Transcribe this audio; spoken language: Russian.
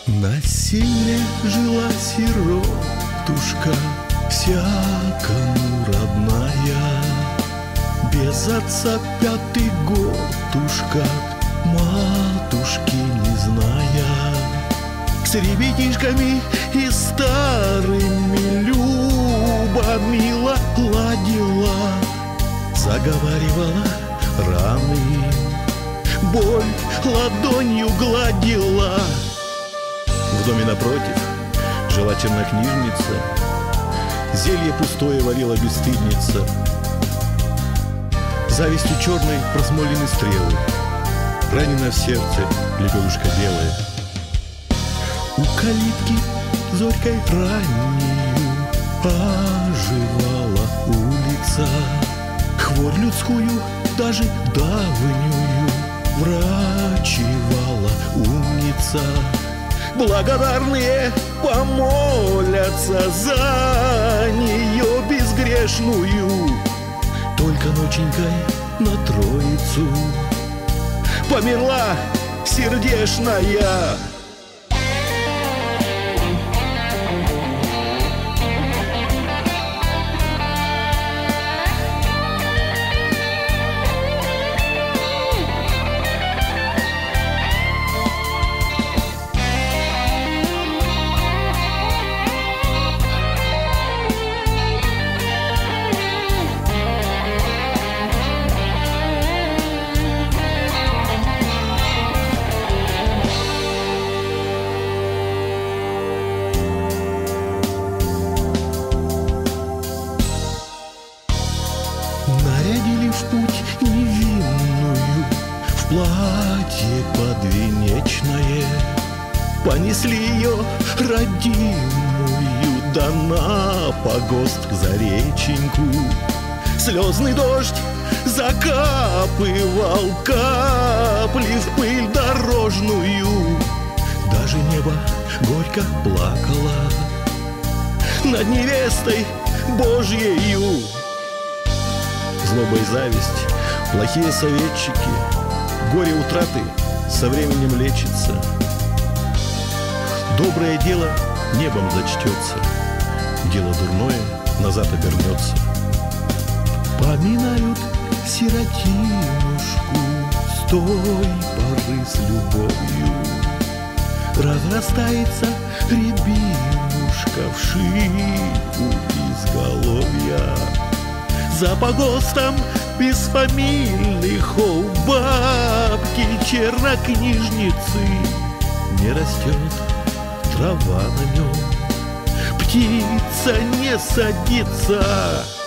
На селе жила сиротушка, всякому родная. Без отца 5-й годушка, матушки не зная. С ребятишками и старыми Люба мило ладила, заговаривала раны, боль ладонью гладила. В доме напротив жила чернокнижница, зелье пустое варила бесстыдница. Завистью черной просмолены стрелы, ранена в сердце лепелушка белая. У калитки зорькой раннею оживала улица, хворь людскую, даже давнюю, врачевала умница. Благодарные помолятся за нее безгрешную, только ноченькой на Троицу померла сердешная. Нарядили в путь невинную, в платье подвенечное, понесли ее родимую, да на погост за реченьку. Слезный дождь закапывал капли в пыль дорожную, даже небо горько плакало над невестой Божьею. Злоба и зависть, плохие советчики, горе утраты со временем лечится. Доброе дело небом зачтется, дело дурное назад обернется. Поминают сиротинушку с той поры с любовью. Разрастается рябинушка в шейку изголовья. За погостом бесфамильных у бабки чернокнижницы не растет трава на нем, птица не садится.